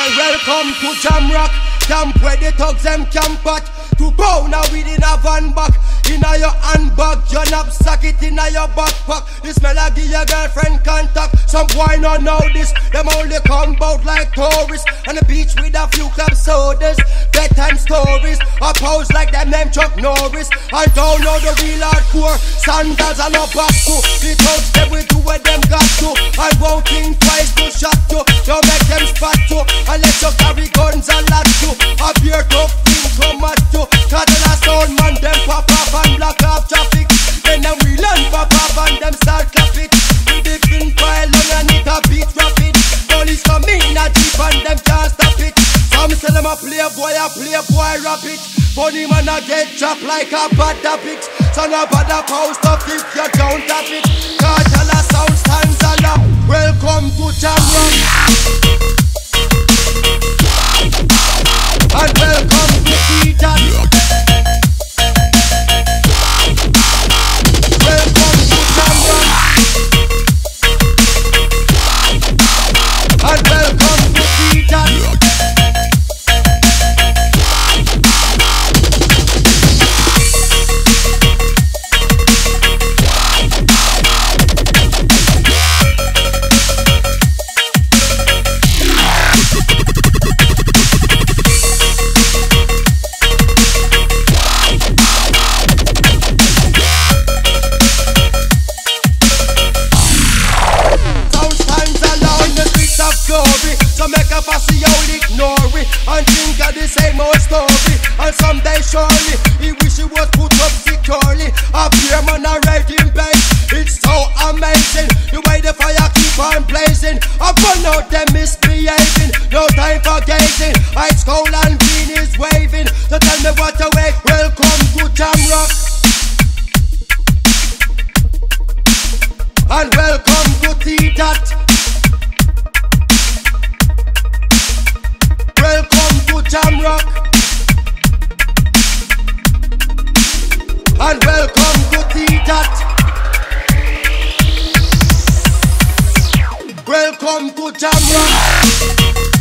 Well, welcome to Jamrock, camp where the thugs them camp at. To go now within a van back. Inna your handbag, your knapsack, it inna your backpack. This smell I give your girlfriend contact. Some boy not know this, them only come out like tourists. On the beach with a few club sodas, bedtime stories. I pose like them name Chuck Norris. I don't know the real hardcore, sandals and no back to. The thugs them will do what them got to. I won't think twice to shot to. Don't make them spot to, unless you carry guns and lot to. A beer tough thing come at to. Cause the last sound man them pop up and block off traffic. Then them we learn pop up and them start clap it. We the pin pile long and it a beat rapid. Police come in a jeep and them can't stop it. Some say them a playboy rap it. Funny man a get chopped like a bad topic. So no bother post up if you don't have it. Cause all the sound stands alone. Welcome to Jamrock. And welcome to T-Dot. Welcome to Jamrock. And welcome to T-Dot. So make a fussy, you'll ignore it and think of the same old story. And someday surely he wish he was put up securely. A pure man a red in bed. It's so amazing the way the fire keep on blazing. I burn out them misbehaving. No time for gazing. High school and green is waving. So tell me what to wait. Welcome to Jamrock. And welcome to T-Dot. Welcome to Jamrock. And welcome to T-Dot. Welcome to Jamrock.